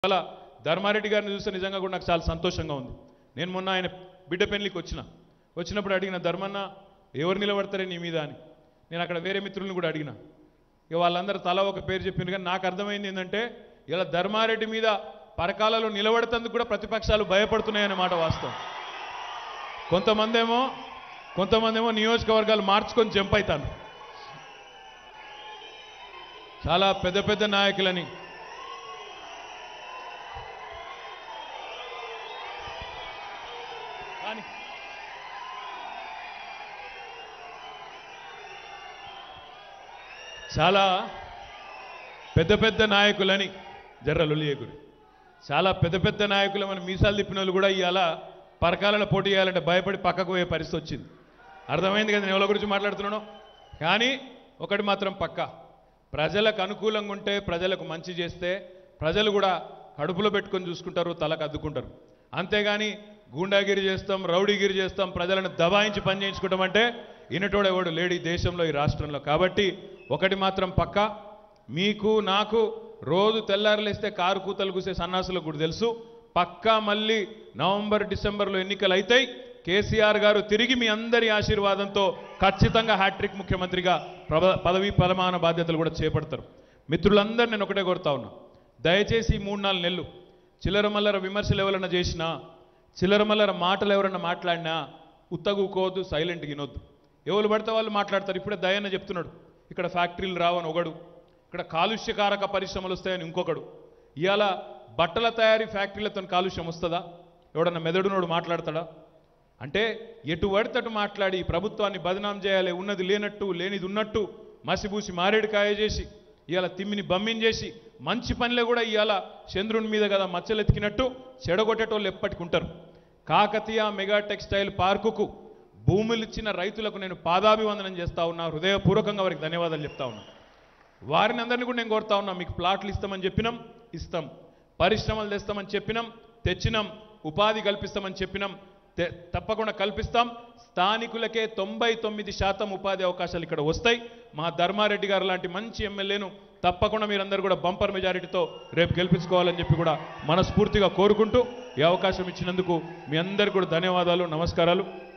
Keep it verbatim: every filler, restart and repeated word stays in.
అలా ధర్మారెడ్డి గారిని చూస్తే నిజంగా కూడా నాకు చాలా సంతోషంగా ఉంది. నేను మొన్న ఆయన బిడ్డ పెళ్లికి వచ్చిన వచ్చినప్పుడు అడిగిన ధర్మన్న ఎవరు నిలబడతారే నీ మీద అని. నేను అక్కడ వేరే మిత్రులను కూడా అడిగిన. ఇక వాళ్ళందరూ తల ఒక పేరు చెప్పింది. కానీ నాకు అర్థమైంది ఏంటంటే ఇలా ధర్మారెడ్డి మీద పరకాలలో నిలబడతందుకు కూడా ప్రతిపక్షాలు భయపడుతున్నాయనే మాట వాస్తవం. కొంతమంది ఏమో కొంతమంది ఏమో నియోజకవర్గాలు మార్చుకొని జంప్ అవుతాను. చాలా పెద్ద పెద్ద నాయకులని చాలా పెద్ద పెద్ద నాయకులని జర్రలులియగురి చాలా పెద్ద పెద్ద నాయకులు మన మీసాలు తిప్పిన వాళ్ళు కూడా ఇవాళ పరకాలలో పోటీ చేయాలంటే భయపడి పక్కకు పోయే పరిస్థితి వచ్చింది. అర్థమైంది కదా నేను ఎవరి గురించి మాట్లాడుతున్నానో. కానీ ఒకటి మాత్రం పక్క, ప్రజలకు అనుకూలంగా ఉంటే ప్రజలకు మంచి చేస్తే ప్రజలు కూడా కడుపులో పెట్టుకొని చూసుకుంటారు, తలకు అద్దుకుంటారు. అంతేగాని గూండాగిరి చేస్తాం, రౌడీగిరి చేస్తాం, ప్రజలను దబాయించి పని చేయించుకుంటాం అంటే ఇనటోడు ఎవడు లేడు ఈ దేశంలో, ఈ రాష్ట్రంలో. కాబట్టి ఒకటి మాత్రం పక్క, మీకు నాకు రోజు తెల్లారులేస్తే కారు కూతలు కూసే సన్నాసులకు కూడా తెలుసు, పక్కా మళ్ళీ నవంబర్ డిసెంబర్లో ఎన్నికలు అవుతాయి. కేసీఆర్ గారు తిరిగి మీ అందరి ఆశీర్వాదంతో ఖచ్చితంగా హ్యాట్రిక్ ముఖ్యమంత్రిగా పదవి ప్రమాణ బాధ్యతలు కూడా చేపడతారు. మిత్రులందరూ నేను ఒకటే కోరుతా ఉన్నా, దయచేసి మూడు నాలుగు నెలలు చిల్లరమల్లర విమర్శలు ఎవరన్నా చేసినా, చిల్లరమల్లర మాటలు ఎవరన్నా మాట్లాడినా ఉత్తగుకోవద్దు, సైలెంట్గా వినొద్దు. ఎవరు పడితే వాళ్ళు మాట్లాడతారు. ఇప్పుడే దయన్న చెప్తున్నాడు ఇక్కడ ఫ్యాక్టరీలు రావని ఒకడు, ఇక్కడ కాలుష్యకారక పరిశ్రమలు వస్తాయని ఇంకొకడు. ఇవాళ బట్టల తయారీ ఫ్యాక్టరీలతో కాలుష్యం వస్తుందా? ఎవడన్నా మెదడునోడు మాట్లాడతాడా? అంటే ఎటు పడితేటు మాట్లాడి ప్రభుత్వాన్ని బదనాం చేయాలి, ఉన్నది లేనట్టు లేనిది ఉన్నట్టు మసిబూసి మారేడుకాయ చేసి ఇవాళ తిమ్మిని బమ్మిని చేసి మంచి పనిలో కూడా ఇవాళ చంద్రుని మీద కదా మచ్చలెత్తికినట్టు చెడగొట్టేటోళ్ళు ఎప్పటికి ఉంటారు. కాకతీయ మెగా టెక్స్టైల్ పార్కుకు భూములు ఇచ్చిన రైతులకు నేను పాదాభివందనం చేస్తా ఉన్నా, హృదయపూర్వకంగా వారికి ధన్యవాదాలు చెప్తా ఉన్నా. వారిని అందరినీ కూడా నేను కోరుతా ఉన్నా, మీకు ప్లాట్లు ఇస్తామని చెప్పినాం, ఇస్తాం. పరిశ్రమలు తెస్తామని చెప్పినాం, తెచ్చినాం. ఉపాధి కల్పిస్తామని చెప్పినాం, తప్పకుండా కల్పిస్తాం. స్థానికులకే తొంభై తొమ్మిది శాతం ఉపాధి అవకాశాలు ఇక్కడ వస్తాయి. మా ధర్మారెడ్డి గారు లాంటి మంచి ఎమ్మెల్యేను తప్పకుండా మీరందరూ కూడా బంపర్ మెజారిటీతో రేపు గెలిపించుకోవాలని చెప్పి కూడా మనస్ఫూర్తిగా కోరుకుంటూ ఈ అవకాశం ఇచ్చినందుకు మీ అందరికీ కూడా ధన్యవాదాలు, నమస్కారాలు.